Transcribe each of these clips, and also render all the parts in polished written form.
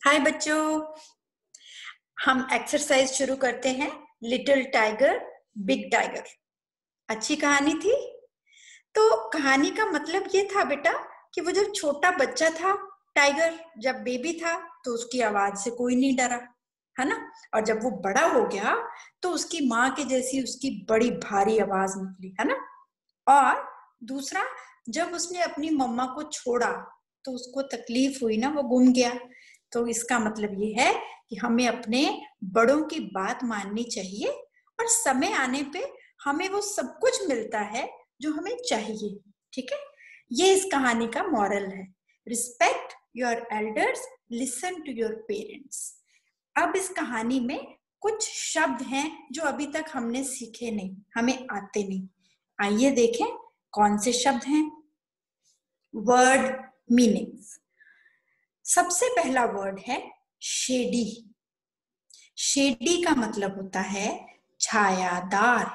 हाय बच्चों, हम एक्सरसाइज शुरू करते हैं। Little tiger big tiger. अच्छी कहानी थी। तो कहानी का मतलब ये था बेटा कि वो जब छोटा बच्चा था, टाइगर जब बेबी था तो उसकी आवाज से कोई नहीं डरा, है ना। और जब वो बड़ा हो गया तो उसकी माँ के जैसी उसकी बड़ी भारी आवाज निकली, है ना। और दूसरा, जब उसने अपनी मम्मा को छोड़ा तो उसको तकलीफ हुई ना, वो गुम गया। तो इसका मतलब ये है कि हमें अपने बड़ों की बात माननी चाहिए और समय आने पे हमें वो सब कुछ मिलता है जो हमें चाहिए। ठीक है, ये इस कहानी का मॉरल है। Respect your elders, listen to your parents. अब इस कहानी में कुछ शब्द हैं जो अभी तक हमने सीखे नहीं, हमें आते नहीं। आइए देखें कौन से शब्द हैं। Word meanings. सबसे पहला वर्ड है शेडी। शेडी का मतलब होता है छायादार।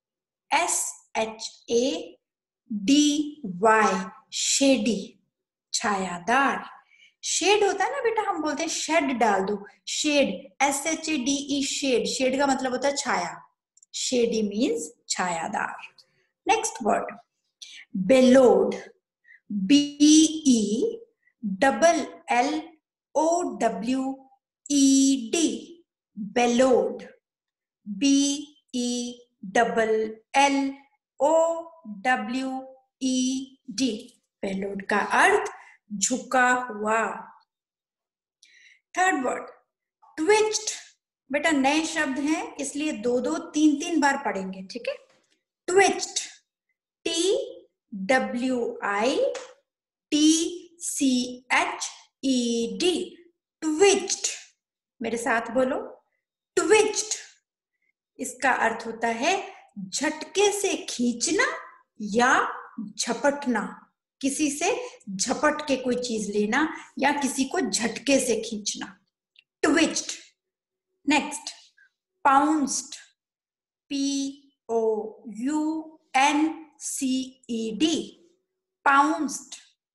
SHADY, शेडी, छायादार। शेड होता है ना बेटा, हम बोलते हैं शेड डाल दो, शेड, SHADE, शेड। शेड का मतलब होता है छाया। शेडी मीन्स छायादार। Next word bellowed. BELLOWED, bellowed. BELLOWED, bellowed का अर्थ झुका हुआ। Third word twist. बेटा नए शब्द हैं इसलिए दो दो तीन तीन बार पढ़ेंगे, ठीक है। Twist, TWITCHED, twist. मेरे साथ बोलो, ट्विस्ट। इसका अर्थ होता है झटके से खींचना या झपटना, किसी से झपट के कोई चीज लेना या किसी को झटके से खींचना, twist. Next pounced, POUNCED, pounced,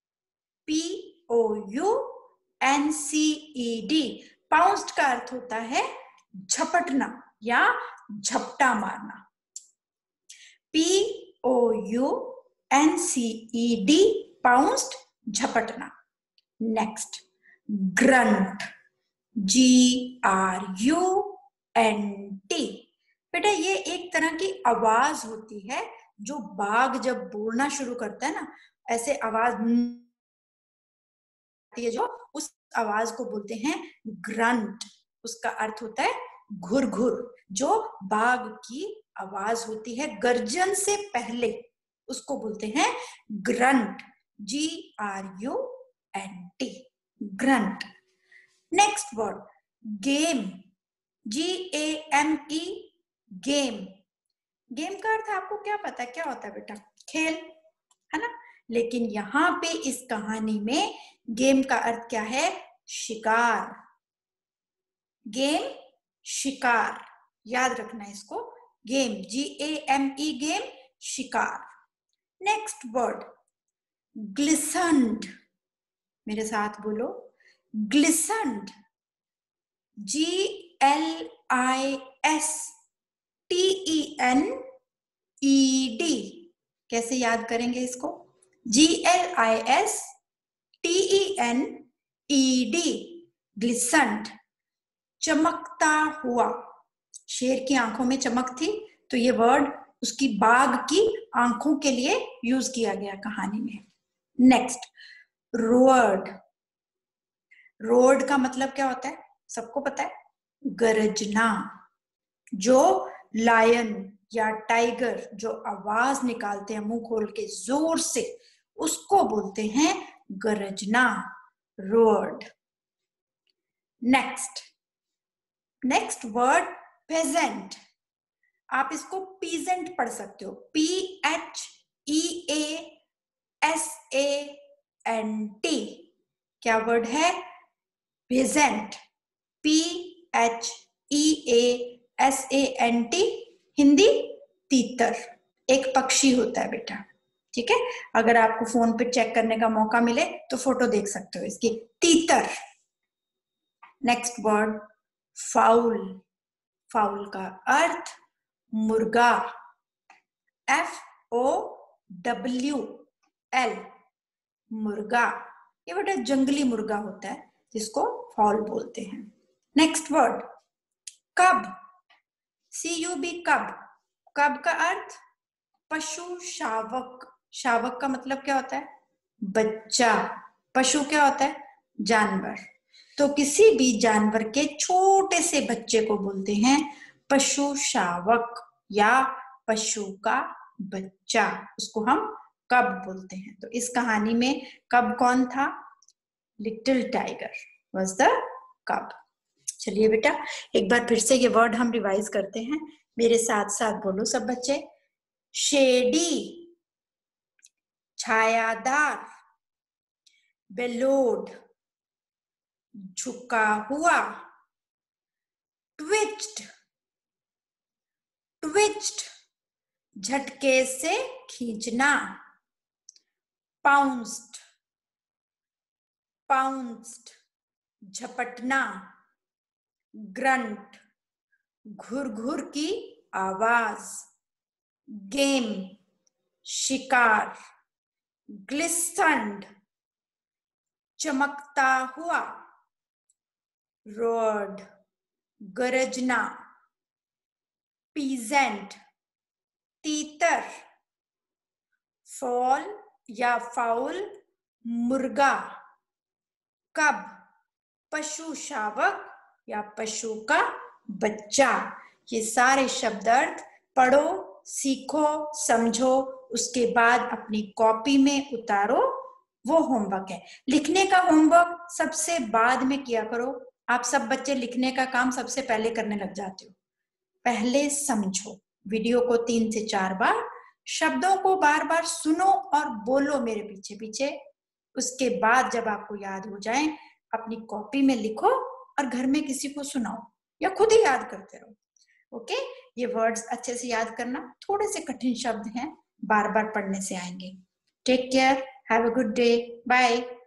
POUNCED। Pounced का अर्थ होता है झपटना या झपटा मारना। POUNCED, पाउंस्ड, झपटना। Next grunt, GRUNT। बेटा ये एक तरह की आवाज होती है जो बाघ जब बोलना शुरू करता है ना, ऐसे आवाज है जो, उस आवाज को बोलते हैं ग्रंट। उसका अर्थ होता है घुर घुर। जो बाघ की आवाज होती है गर्जन से पहले, उसको बोलते हैं grunt, GRUNT, grunt. Next word game, GAME, game. Game का अर्थ आपको क्या पता है, क्या होता है बेटा? खेल, है ना। लेकिन यहाँ पे इस कहानी में गेम का अर्थ क्या है? शिकार। गेम, शिकार, याद रखना इसको। गेम, GAME, गेम, शिकार। Next word glistened. मेरे साथ बोलो, ग्लिसन्ड, GLISTENED। कैसे याद करेंगे इसको? GLISTENED, ग्लिसन्ड, चमकता हुआ। शेर की आंखों में चमक थी तो ये वर्ड उसकी बाघ की आंखों के लिए यूज किया गया कहानी में। नेक्स्ट रोअर्ड। रोअर्ड का मतलब क्या होता है? सबको पता है, गरजना। जो लायन या टाइगर जो आवाज निकालते हैं मुंह खोल के जोर से, उसको बोलते हैं गरजना, रोअर्ड। Next word pageant. आप इसको पीजेंट पढ़ सकते हो, PHEASANT। क्या वर्ड है? Pageant, PHEASANT। हिंदी तीतर, एक पक्षी होता है बेटा, ठीक है। अगर आपको फोन पे चेक करने का मौका मिले तो फोटो देख सकते हो इसकी, तीतर। Next word foul. फाउल का अर्थ मुर्गा, FOWL, मुर्गा। ये बेटा जंगली मुर्गा होता है जिसको फाउल बोलते हैं। नेक्स्ट वर्ड कब, CUB, कब। कब का अर्थ पशु शावक। शावक का मतलब क्या होता है, बच्चा। पशु क्या होता है, जानवर। तो किसी भी जानवर के छोटे से बच्चे को बोलते हैं पशु शावक या पशु का बच्चा, उसको हम कब बोलते हैं। तो इस कहानी में कब कौन था, लिटिल टाइगर वाज द कब। चलिए बेटा एक बार फिर से ये वर्ड हम रिवाइज करते हैं, मेरे साथ साथ बोलो सब बच्चे। शेडी, छायादार, बेलोड, झुका हुआ, ट्विच्ड, ट्विच्ड, झटके से खींचना, पाउंस्ड, पाउंस्ड, झपटना, ग्रंट, घुर घुर की आवाज, गेम, शिकार, ग्लिस्टन्ड, चमकता हुआ, रोड, गरजना, पीजेंट, तीतर, फॉल या फाउल, मुर्गा, कब, पशु शावक या पशु का बच्चा। ये सारे शब्द अर्थ पढ़ो, सीखो, समझो, उसके बाद अपनी कॉपी में उतारो, वो होमवर्क है। लिखने का होमवर्क सबसे बाद में किया करो। आप सब बच्चे लिखने का काम सबसे पहले करने लग जाते हो। पहले समझो, वीडियो को 3 से 4 बार, शब्दों को बार बार सुनो और बोलो मेरे पीछे पीछे। उसके बाद जब आपको याद हो जाए अपनी कॉपी में लिखो और घर में किसी को सुनाओ या खुद ही याद करते रहो। ओके, ये वर्ड्स अच्छे से याद करना, थोड़े से कठिन शब्द हैं, बार बार पढ़ने से आएंगे। Take care, have a good day, bye.